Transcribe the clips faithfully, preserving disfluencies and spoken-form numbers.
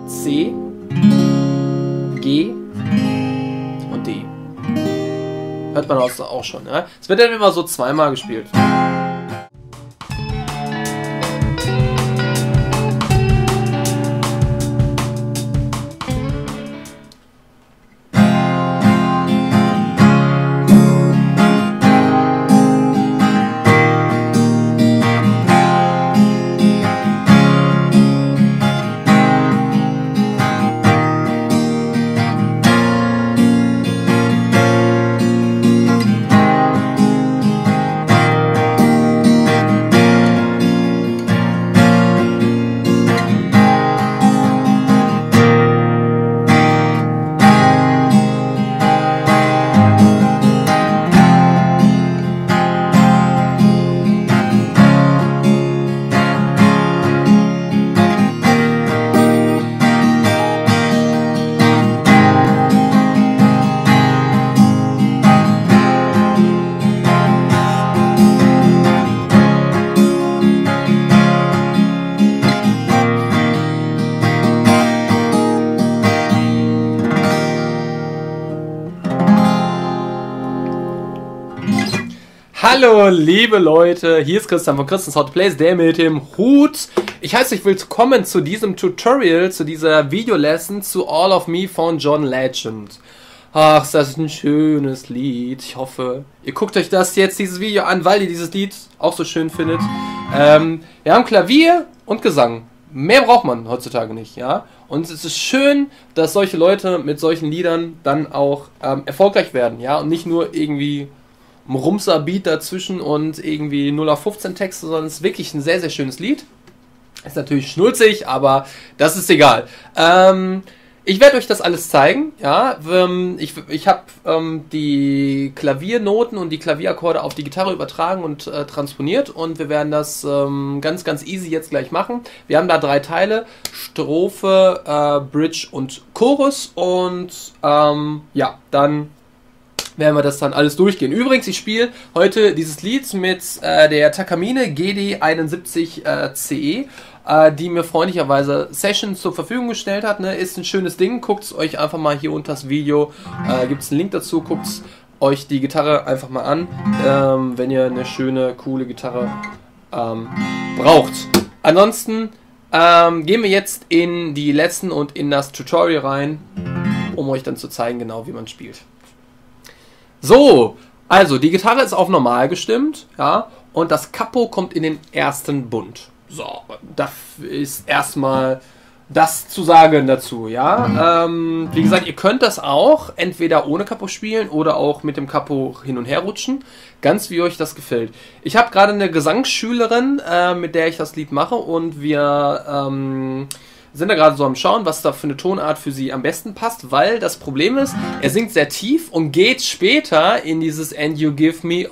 C, G und D. Hört man auch schon, ja? Es wird dann immer so zweimal gespielt. Hallo liebe Leute, hier ist Christian von Christian's How to Plays, der mit dem Hut. Ich heiße euch willkommen zu diesem Tutorial, zu dieser Videolesson zu All of Me von John Legend. Ach, ist das ein schönes Lied. Ich hoffe, ihr guckt euch das jetzt, dieses Video an, weil ihr dieses Lied auch so schön findet. Ähm, wir haben Klavier und Gesang. Mehr braucht man heutzutage nicht, ja. Und es ist schön, dass solche Leute mit solchen Liedern dann auch ähm, erfolgreich werden, ja. Und nicht nur irgendwie ein Rumser-Beat dazwischen und irgendwie null auf fünfzehn Texte, sondern es ist wirklich ein sehr, sehr schönes Lied. Ist natürlich schnulzig, aber das ist egal. Ähm, ich werde euch das alles zeigen, ja. Ähm, ich ich habe ähm, die Klaviernoten und die Klavierakkorde auf die Gitarre übertragen und äh, transponiert und wir werden das ähm, ganz, ganz easy jetzt gleich machen. Wir haben da drei Teile, Strophe, äh, Bridge und Chorus und ähm, ja, dann werden wir das dann alles durchgehen. Übrigens, ich spiele heute dieses Lied mit äh, der Takamine G D einundsiebzig äh, C E, äh, die mir freundlicherweise Sessions zur Verfügung gestellt hat. Ne? Ist ein schönes Ding. Guckt es euch einfach mal hier unter das Video. Äh, Gibt es einen Link dazu. Guckt euch die Gitarre einfach mal an, ähm, wenn ihr eine schöne, coole Gitarre ähm, braucht. Ansonsten ähm, gehen wir jetzt in die letzten und in das Tutorial rein, um euch dann zu zeigen, genau wie man spielt. So, also die Gitarre ist auf normal gestimmt, ja, und das Capo kommt in den ersten Bund. So, das ist erstmal das zu sagen dazu, ja. Ähm, wie gesagt, ihr könnt das auch entweder ohne Capo spielen oder auch mit dem Capo hin und her rutschen, ganz wie euch das gefällt. Ich habe gerade eine Gesangsschülerin, äh, mit der ich das Lied mache und wir ähm, sind da gerade so am Schauen, was da für eine Tonart für sie am besten passt, weil das Problem ist, er singt sehr tief und geht später in dieses And you give me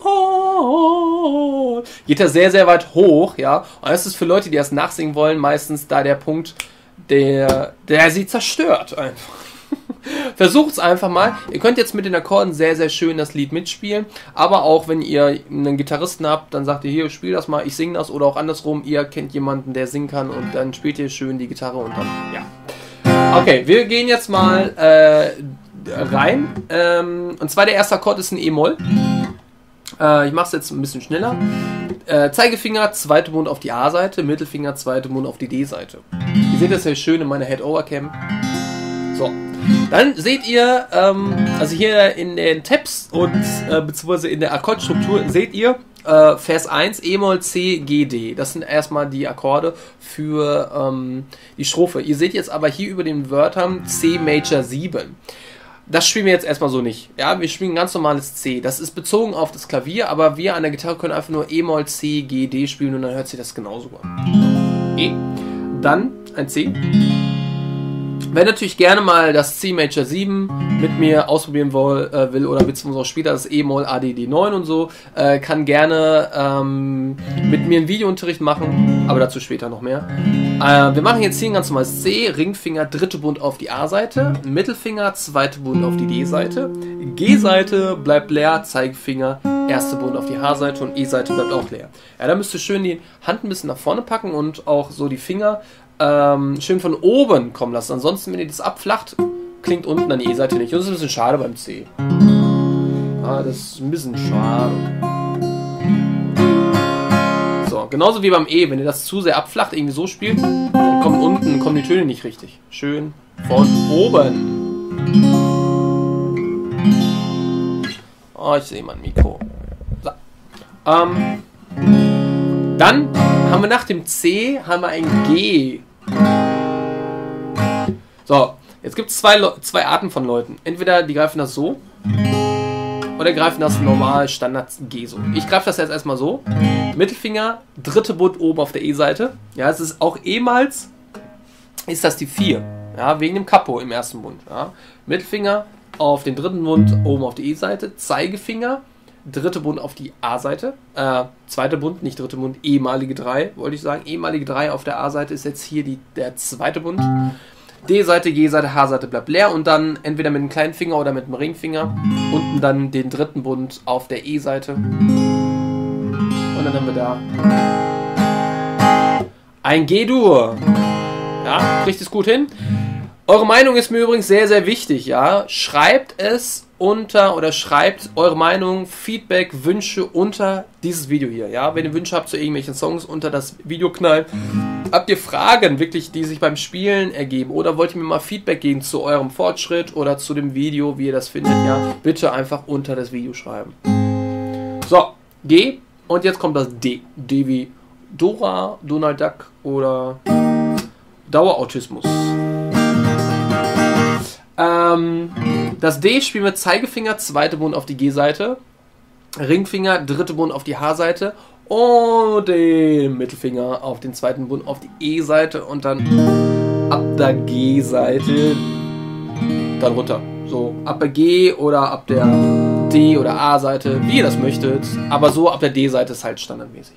all, geht er sehr, sehr weit hoch, ja, und das ist für Leute, die das nachsingen wollen, meistens da der Punkt, der, der sie zerstört einfach. Versucht es einfach mal. Ihr könnt jetzt mit den Akkorden sehr, sehr schön das Lied mitspielen. Aber auch wenn ihr einen Gitarristen habt, dann sagt ihr, hier, spiel das mal, ich singe das. Oder auch andersrum, ihr kennt jemanden, der singen kann und dann spielt ihr schön die Gitarre und dann, ja. Okay, wir gehen jetzt mal äh, rein. Ähm, und zwar der erste Akkord ist ein E-Moll. Äh, ich mache es jetzt ein bisschen schneller. Äh, Zeigefinger, zweite Mund auf die A-Seite, Mittelfinger, zweite Mund auf die D-Seite. Ihr seht das ja schön in meiner Head-Over-Cam. So. Dann seht ihr, ähm, also hier in den Tabs und äh, beziehungsweise in der Akkordstruktur seht ihr äh, Vers eins, E-Moll, C, G, D. Das sind erstmal die Akkorde für ähm, die Strophe. Ihr seht jetzt aber hier über den Wörtern C Major sieben. Das spielen wir jetzt erstmal so nicht. Ja, wir spielen ein ganz normales C. Das ist bezogen auf das Klavier, aber wir an der Gitarre können einfach nur E-Moll, C, G, D spielen und dann hört sich das genauso an. E, dann ein C. Wer natürlich gerne mal das C Major sieben mit mir ausprobieren will, äh, will oder beziehungsweise auch später das E-Moll, A, D, D neun und so, äh, kann gerne ähm, mit mir einen Videounterricht machen, aber dazu später noch mehr. Äh, wir machen jetzt hier ein ganz normales C, Ringfinger, dritte Bund auf die A-Seite, Mittelfinger, zweite Bund auf die D-Seite, G-Seite bleibt leer, Zeigefinger, erste Bund auf die H-Seite und E-Seite bleibt auch leer. Ja, da müsst ihr schön die Hand ein bisschen nach vorne packen und auch so die Finger ähm, schön von oben kommen lassen. Ansonsten, wenn ihr das abflacht, klingt unten an die E-Seite nicht. Und das ist ein bisschen schade beim C. Ah, das ist ein bisschen schade. So, genauso wie beim E. Wenn ihr das zu sehr abflacht, irgendwie so spielt, dann kommen unten kommen die Töne nicht richtig. Schön von oben. Oh, ich sehe mein Mikro. So. Ähm, dann haben wir nach dem C haben wir ein G. So, jetzt gibt es zwei, zwei Arten von Leuten. Entweder die greifen das so oder greifen das normal Standard G so. Ich greife das jetzt erstmal so. Mittelfinger, dritte Bund oben auf der E-Seite. Ja, es ist auch ehemals, ist das die vier. Ja, wegen dem Capo im ersten Bund. Ja. Mittelfinger auf den dritten Bund oben auf die E-Seite. Zeigefinger, dritte Bund auf die A-Seite. Äh, zweite Bund, nicht dritte Bund, ehemalige drei, wollte ich sagen. Ehemalige drei auf der A-Seite ist jetzt hier die, der zweite Bund. D-Seite, G-Seite, H-Seite bleibt leer und dann entweder mit dem kleinen Finger oder mit dem Ringfinger unten dann den dritten Bund auf der E-Seite. Und dann haben wir da ein G-Dur. Ja, kriegt es gut hin. Eure Meinung ist mir übrigens sehr, sehr wichtig, ja. Schreibt es unter oder schreibt eure Meinung, Feedback, Wünsche unter dieses Video hier, ja. Wenn ihr Wünsche habt zu irgendwelchen Songs, unter das Video knallen. Habt ihr Fragen wirklich, die sich beim Spielen ergeben oder wollt ihr mir mal Feedback geben zu eurem Fortschritt oder zu dem Video, wie ihr das findet, ja. Bitte einfach unter das Video schreiben. So, G und jetzt kommt das D. D wie Dora, Donald Duck oder Dauerautismus. Ähm, das D spielen wir Zeigefinger, zweite Bund auf die G-Seite, Ringfinger, dritte Bund auf die H-Seite und den Mittelfinger auf den zweiten Bund auf die E-Seite und dann ab der G-Seite dann runter. So, ab der G oder ab der D- oder A-Seite, wie ihr das möchtet, aber so ab der D-Seite ist halt standardmäßig.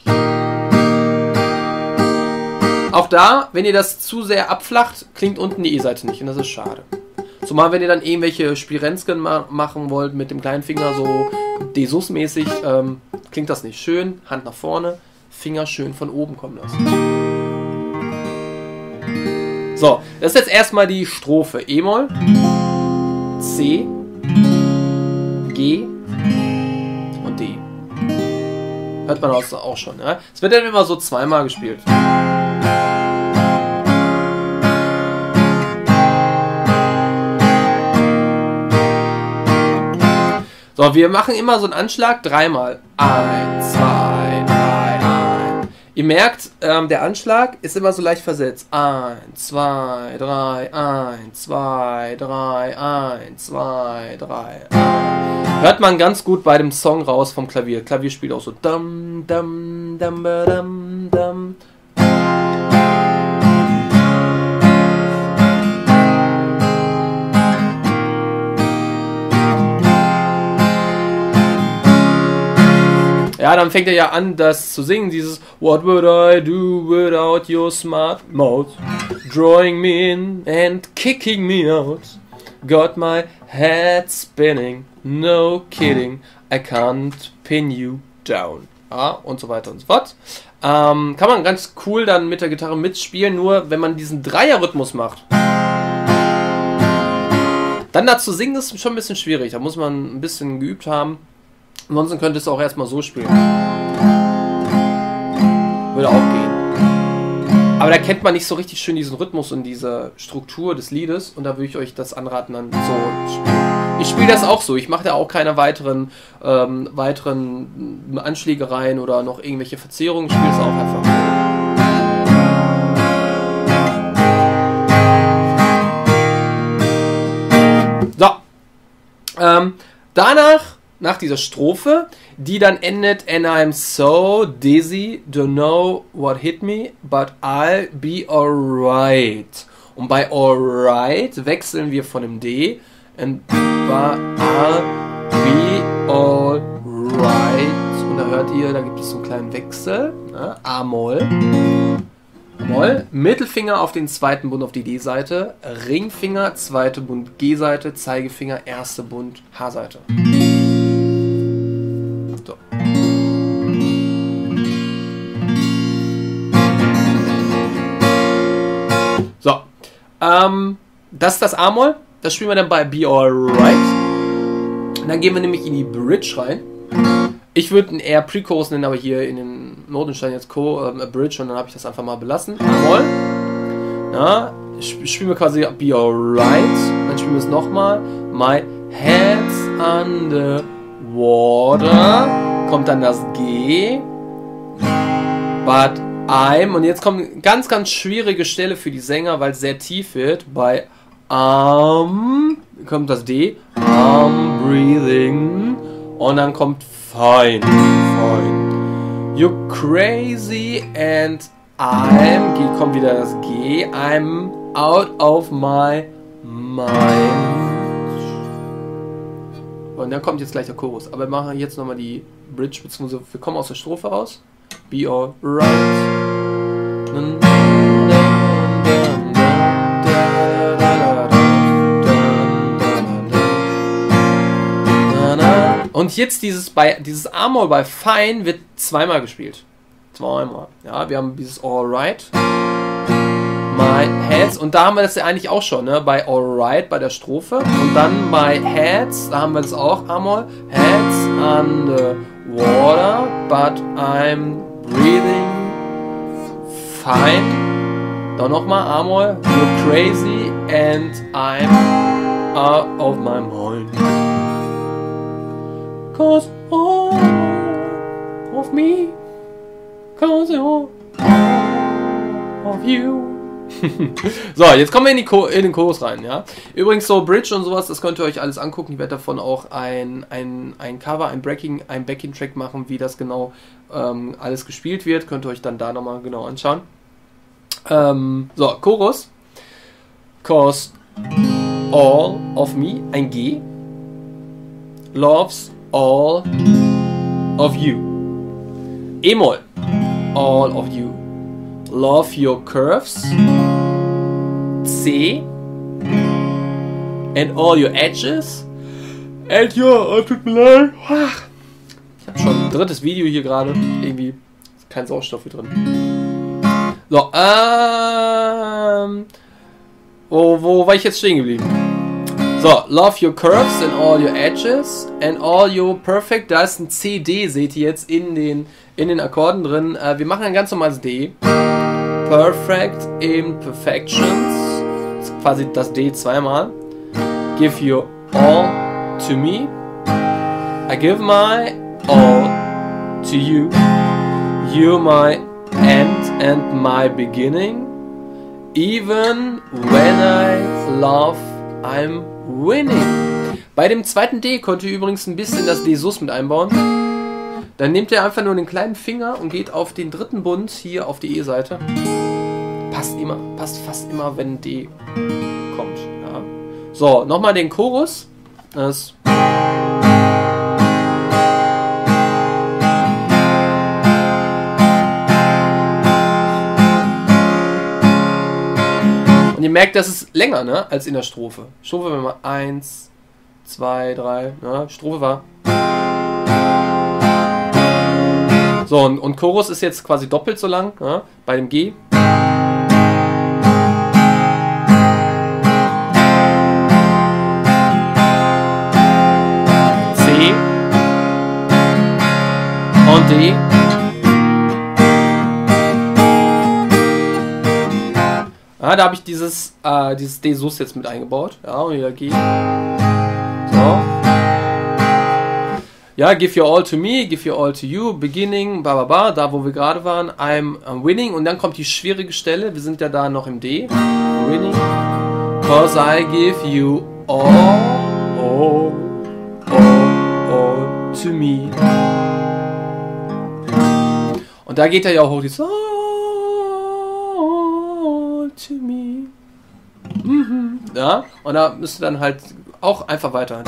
Auch da, wenn ihr das zu sehr abflacht, klingt unten die E-Seite nicht und das ist schade. Zumal wenn ihr dann irgendwelche Spirenzken ma machen wollt mit dem kleinen Finger so D-Sus-mäßig, ähm, klingt das nicht schön. Hand nach vorne, Finger schön von oben kommen lassen. So, das ist jetzt erstmal die Strophe. E-Moll, C, G und D. Hört man auch schon. Ja? Es wird dann immer so zweimal gespielt. So, wir machen immer so einen Anschlag dreimal. Eins, zwei, drei, eins. Ihr merkt, ähm, der Anschlag ist immer so leicht versetzt. Eins, zwei, drei, eins, zwei, drei, eins, zwei, drei, eins. Hört man ganz gut bei dem Song raus vom Klavier. Klavier spielt auch so dam, dam, dam, dam, dam. Ja, dann fängt er ja an, das zu singen, dieses What would I do without your smart mouth? Drawing me in and kicking me out. Got my head spinning, no kidding, I can't pin you down. Ja, und so weiter und so fort. Ähm, kann man ganz cool dann mit der Gitarre mitspielen, nur wenn man diesen Dreierrhythmus macht. Dann dazu singen ist schon ein bisschen schwierig, da muss man ein bisschen geübt haben. Ansonsten könnte es auch erstmal so spielen. Würde auch gehen. Aber da kennt man nicht so richtig schön diesen Rhythmus und diese Struktur des Liedes. Und da würde ich euch das anraten, dann so zu spielen. Ich spiele das auch so. Ich mache da auch keine weiteren, ähm, weiteren Anschlägereien oder noch irgendwelche Verzerrungen. Ich spiele es auch einfach so. So. Ähm, danach... Nach dieser Strophe, die dann endet And I'm so dizzy, don't know what hit me, but I'll be alright. Und bei alright wechseln wir von dem D and I'll be alright. Und da hört ihr, da gibt es so einen kleinen Wechsel. Ne? A-Moll. Moll. Mittelfinger auf den zweiten Bund auf die D-Seite. Ringfinger, zweite Bund G-Seite. Zeigefinger, erste Bund H-Seite. So. Ähm, das ist das A-Moll. Das spielen wir dann bei Be Alright. Und dann gehen wir nämlich in die Bridge rein. Ich würde ihn eher Pre-Chorus nennen, aber hier in den Notenstein jetzt Co, äh, Bridge, und dann habe ich das einfach mal belassen. A-Moll. Ja, spielen wir quasi Be Alright. Dann spielen wir es nochmal. My head's under water. Kommt dann das G. But I'm. Und jetzt kommt eine ganz, ganz schwierige Stelle für die Sänger, weil es sehr tief wird. Bei Um kommt das D. I'm breathing. Und dann kommt Fine. Fine. You're crazy and I'm. G kommt wieder das G. I'm out of my mind. Und dann kommt jetzt gleich der Chorus. Aber wir machen jetzt nochmal die Bridge, beziehungsweise wir kommen aus der Strophe raus. Be alright. Und jetzt dieses bei dieses A-Moll bei Fine wird zweimal gespielt. Zweimal. Ja, wir haben dieses Alright. My Heads. Und da haben wir das ja eigentlich auch schon, ne? Bei Alright, bei der Strophe. Und dann bei Heads, da haben wir das auch A-Moll. Heads under water, but I'm breathing fine. Dann nochmal A-Moll. You're crazy and I'm out of my mind. Cause all of me, cause all of you. So, jetzt kommen wir in, die Cho in den Chorus rein, ja. Übrigens so Bridge und sowas, das könnt ihr euch alles angucken. Ich werde davon auch ein, ein, ein Cover, ein Backing, ein Backing-Track machen, wie das genau ähm, alles gespielt wird. Könnt ihr euch dann da nochmal genau anschauen. Ähm, so, Chorus. Cause all of me, ein G, loves all of you. E-Moll, all of you. Love your curves. C. And all your edges. And your... Tut mir leid. Ich habe schon ein drittes Video hier gerade. Irgendwie ist kein Sauerstoff hier drin. So, ähm... Wo, wo war ich jetzt stehen geblieben? So, love your curves and all your edges and all your perfect. Da ist ein C D, seht ihr jetzt in den, in den Akkorden drin. Äh, wir machen ein ganz normales D. Perfect Imperfections. Das ist quasi das D zweimal. Give you all to me. I give my all to you. You're my end and my beginning. Even when I love, I'm winning. Bei dem zweiten D könnt ihr übrigens ein bisschen das D-Sus mit einbauen. Dann nehmt ihr einfach nur den kleinen Finger und geht auf den dritten Bund hier auf die E-Seite. Passt immer, passt fast immer, wenn D kommt. Ja. So, nochmal den Chorus. Das Und ihr merkt, das ist länger, ne, als in der Strophe. Strophe war mal eins, zwei, drei, ne? Strophe war. So, und, und Chorus ist jetzt quasi doppelt so lang, ne, bei dem G. C und D. Ja, da habe ich dieses, äh, dieses D-Sus jetzt mit eingebaut. Ja, und wieder G. So. Ja, give your all to me, give your all to you, beginning, ba ba ba, da wo wir gerade waren, I'm, I'm winning. Und dann kommt die schwierige Stelle, wir sind ja da noch im D. Winning. Cause I give you all, all, all, all to me. Und da geht er ja auch hoch, die so. To me. Mhm. Ja, und da müsst ihr dann halt auch einfach weiter.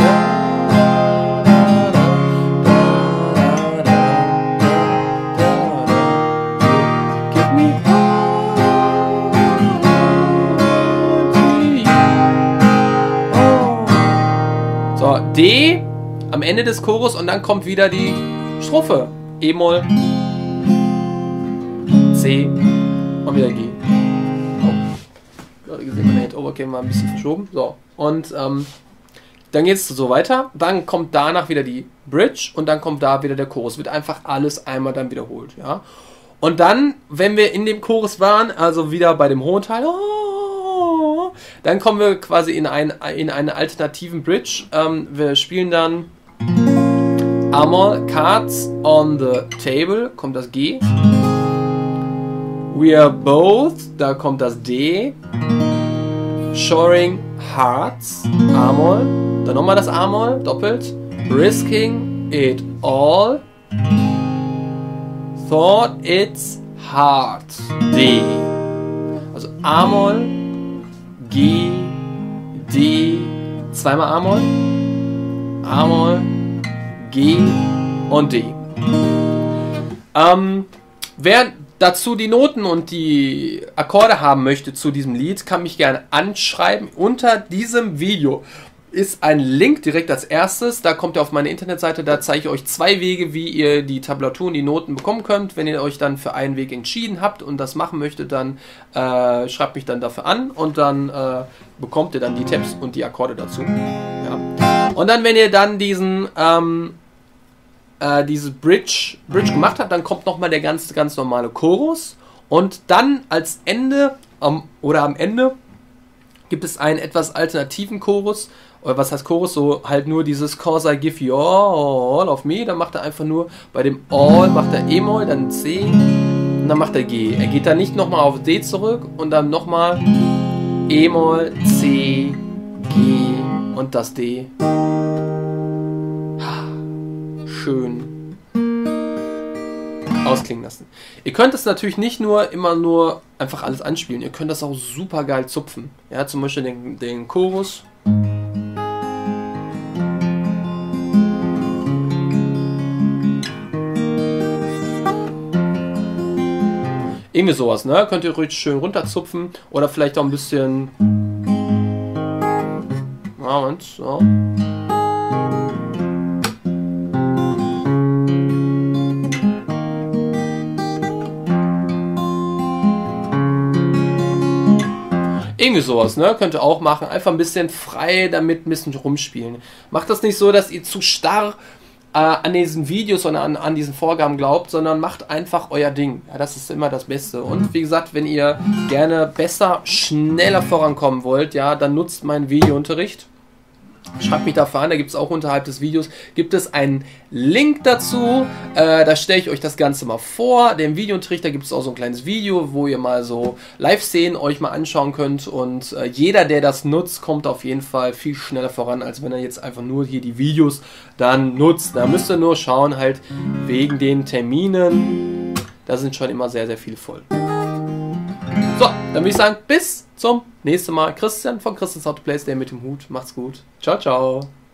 Give me so, D am Ende des Chorus und dann kommt wieder die Strophe. E-Moll, C und wieder G. gerade gesehen, meine Head-Over-Cam war ein bisschen verschoben. So, und ähm, dann geht es so weiter. Dann kommt danach wieder die Bridge und dann kommt da wieder der Chorus. Wird einfach alles einmal dann wiederholt, ja. Und dann, wenn wir in dem Chorus waren, also wieder bei dem hohen Teil, oh, dann kommen wir quasi in, ein, in einen alternativen Bridge. Ähm, wir spielen dann Amol, Cards on the Table, kommt das G. We are both, da kommt das D. Shoring Hearts, A-Moll, dann nochmal das A-Moll, doppelt. Risking it all. Thought it's hard, D. Also A-Moll, G, D, zweimal A-Moll, A-Moll, G und D. Ähm, wer dazu die Noten und die Akkorde haben möchte zu diesem Lied, kann mich gerne anschreiben. Unter diesem Video ist ein Link direkt als erstes. Da kommt ihr auf meine Internetseite. Da zeige ich euch zwei Wege, wie ihr die Tablatur und die Noten bekommen könnt. Wenn ihr euch dann für einen Weg entschieden habt und das machen möchtet, dann äh, schreibt mich dann dafür an und dann äh, bekommt ihr dann die Tabs und die Akkorde dazu. Ja. Und dann, wenn ihr dann diesen ähm, äh, diese Bridge, Bridge gemacht habt, dann kommt nochmal der ganz, ganz normale Chorus und dann als Ende ähm, oder am Ende gibt es einen etwas alternativen Chorus. Oder was heißt Chorus? So halt nur dieses Cause I give you all of me. Dann macht er einfach nur bei dem All, macht er E-Moll, dann C und dann macht er G. Er geht dann nicht nochmal auf D zurück und dann nochmal E-Moll, C, G und das D. Schön ausklingen lassen. Ihr könnt es natürlich nicht nur immer nur einfach alles anspielen. Ihr könnt das auch super geil zupfen. Ja, zum Beispiel den, den Chorus. Irgendwie sowas, ne? Könnt ihr ruhig schön runterzupfen oder vielleicht auch ein bisschen. Moment, so. Irgendwie sowas, ne? Könnt ihr auch machen. Einfach ein bisschen frei damit ein bisschen rumspielen. Macht das nicht so, dass ihr zu starr äh, an diesen Videos und an, an diesen Vorgaben glaubt, sondern macht einfach euer Ding. Ja, das ist immer das Beste. Und wie gesagt, wenn ihr gerne besser, schneller vorankommen wollt, ja, dann nutzt meinen Videounterricht. Schreibt mich dafür an, da gibt es auch unterhalb des Videos, gibt es einen Link dazu, äh, da stelle ich euch das Ganze mal vor, den Videounterricht, da gibt es auch so ein kleines Video, wo ihr mal so Live-Szenen euch mal anschauen könnt und äh, jeder, der das nutzt, kommt auf jeden Fall viel schneller voran, als wenn er jetzt einfach nur hier die Videos dann nutzt. Da müsst ihr nur schauen, halt wegen den Terminen, da sind schon immer sehr, sehr viele voll. So, dann würde ich sagen, bis zum nächsten Mal. Christian von Christian's How to Play, der mit dem Hut. Macht's gut. Ciao, ciao.